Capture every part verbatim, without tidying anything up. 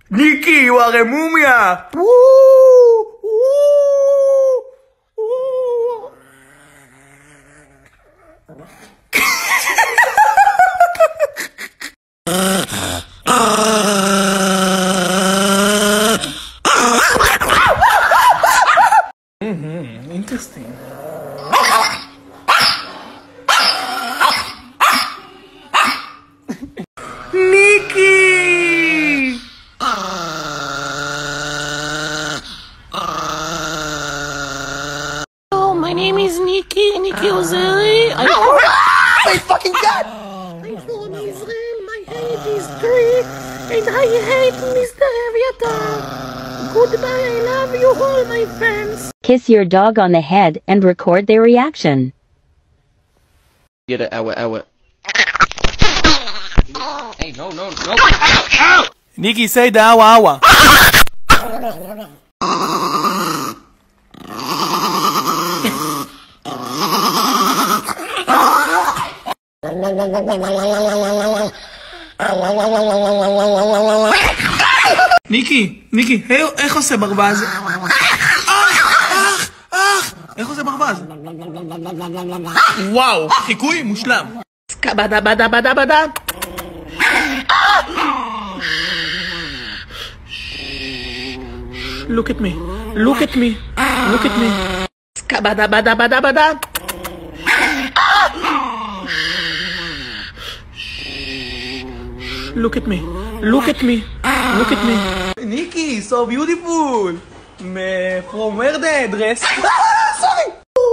Niki, you are a mumia! Woo! Woo! Woo! Mm-hmm, interesting. Niki! Oh, my name is Niki, Niki Ozeri. I My fucking god! I'm from Israel, my height is three, and I hate Mister Mreviatar. Goodbye, I love you all, my friends. Kiss your dog on the head and record their reaction. Get it, ow it, ow it. Hey, no, no, no. Ow, ow! Niki, say the awa awa. ניקי, ניקי, איך עושה ברווז? אח, אח, אח, איך עושה ברווז? וואו, חיקוי מושלם. Skabada bada bada bada. Look at me, look at me, look at me. Skabada bada bada bada. Look at me, look at me, look at me. Niki, so beautiful. Me, from where the address? Sorry.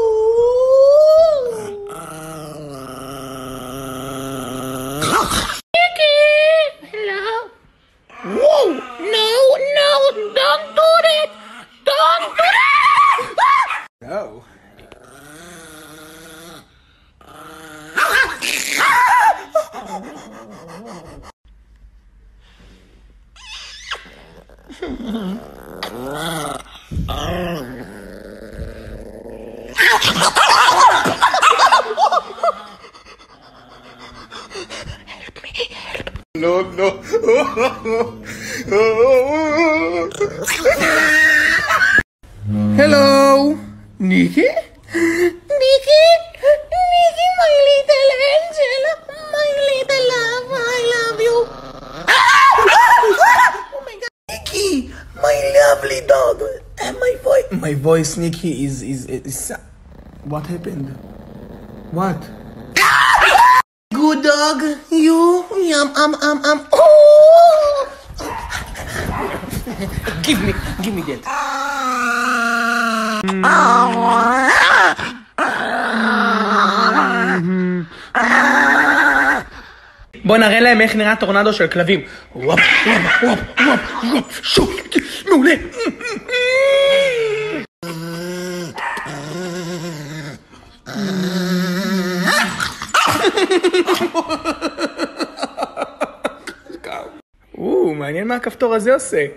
Niki, hello. Whoa, no, no, don't do that. Don't do that. No. No, no. Hello, Niki? Niki, Niki, my little angel, my little love, I love you. Oh my God. Niki, my lovely dog. And my voice. My voice, Niki, is is is. What happened? What? Good dog, you. Yum, um, um, um. Oh! Give me, give me that. בוא נראה להם איך נראה טורנדו של כלבים. וופ, וופ, וופ, וופ, וופ, שו, מעולה. או, מעניין מה הכפתור הזה עושה.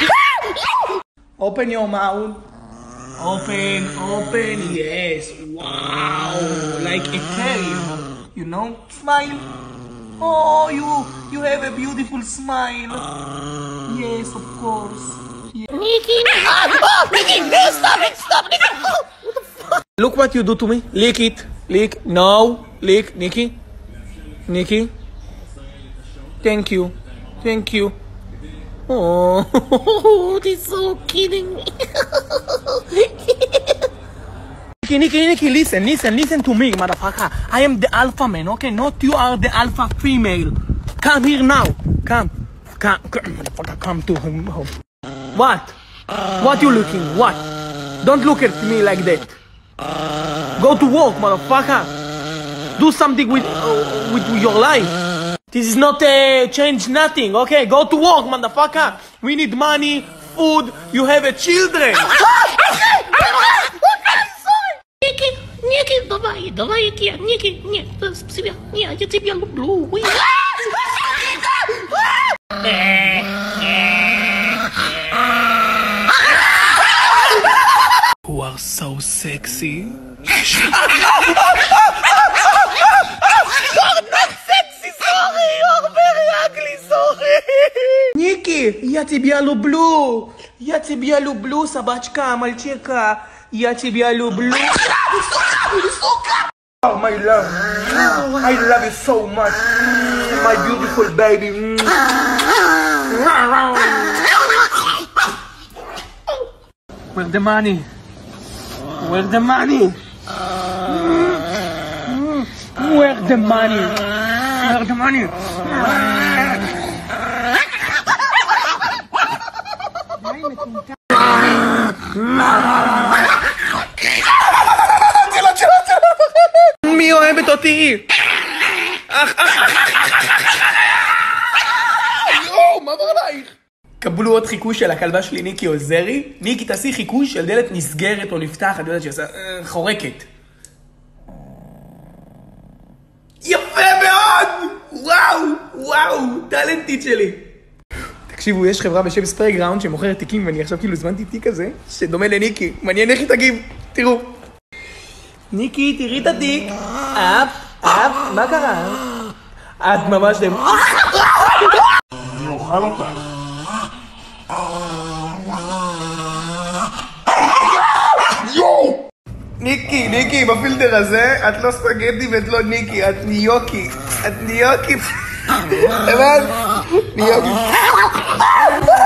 Open your mouth. Open, open, yes. Wow, like a tail. You know, smile. Oh, you, you have a beautiful smile. Yes, of course. Yeah. Niki, oh, Niki, stop it, stop it. Oh, what the fuck? Look what you do to me. Lick it, lick. No, lick, Niki. Niki. Thank you, thank you. Oh, this is so kidding me. Niki, Niki, Niki, listen, listen, listen to me, motherfucker. I am the alpha man, okay? Not you are the alpha female. Come here now. Come. Come, come motherfucker, come to him. What? What you looking? What? Don't look at me like that. Go to work, motherfucker. Do something with, uh, with your life. This is not a uh, change nothing, okay? Go to work, motherfucker. We need money, food. You have a children. Niki, Niki, давай, давай, я, Ники, нет, себя, нет, я тебя люблю. You are so sexy. You're not sexy, sorry. You're very ugly, sorry. Niki, Niki! Ja тебя люблю! Я тебя люблю, собачка, мальчика! Я тебя люблю! Oh, my love! I love you so much! My beautiful baby! Where's the money? Where's the money? Where's the money? Where's the money? מי אוהבת אותי? יואו, מה עבר עלייך? קבלו עוד חיקוי של הכלבה שלי ניקי עוזרי. ניקי, תעשי חיקוי של דלת נסגרת או נפתחת, דלת שעושה חורקת. יפה מאוד! וואו, וואו, טלנטית שלי. תקשיבו, יש חברה בשם ספייגראונד שמוכרת תיקים, ואני עכשיו כאילו הזמנתי תיק כזה, שדומה לניקי. מעניין איך היא תגיב, תראו. ניקי, תראי את התיק. אפ, אפ, מה קרה? את ממש דם... אני אוכל אותה. יואו! ניקי, ניקי, בפילטר הזה, את לא ספגטי ואת לא ניקי, את ניוקי. את ניוקי. הבנת? ניוקי.